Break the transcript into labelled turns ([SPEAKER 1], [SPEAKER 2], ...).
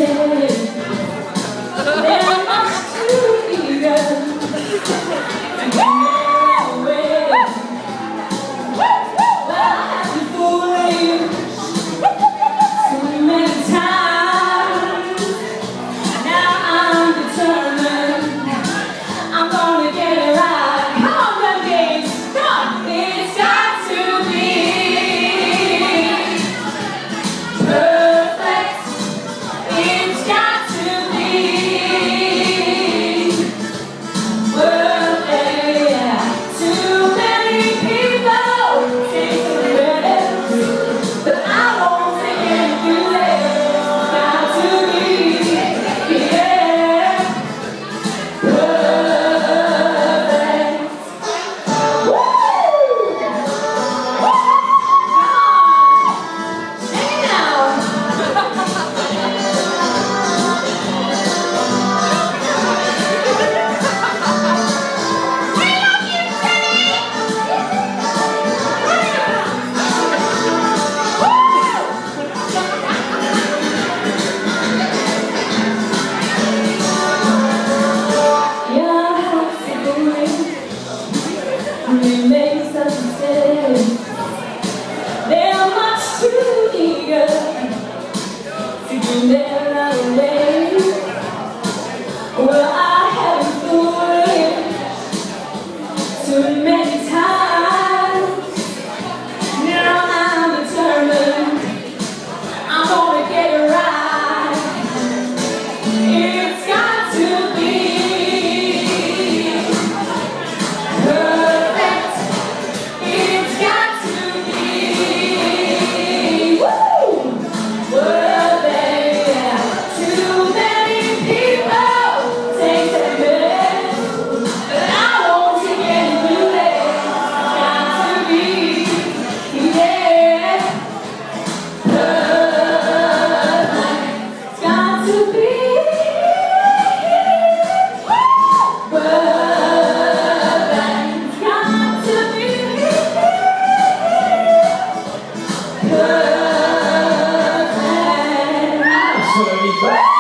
[SPEAKER 1] They're much too eager to get away. Well, I have been fooling too many times. Now I'm determined I'm gonna get it right. Come on, Renegades, come on! It's got to be perfect. It's got to be perfect. Too many people take the credit, but I won't take anything less. It's got to be, yeah, perfect. Woo! Come on, sing it out. Remains the same. They are much too eager to do their own way. Well, I haven't fooled too many times. Now I'm determined I'm gonna get it right. It's got to be
[SPEAKER 2] Absolutely.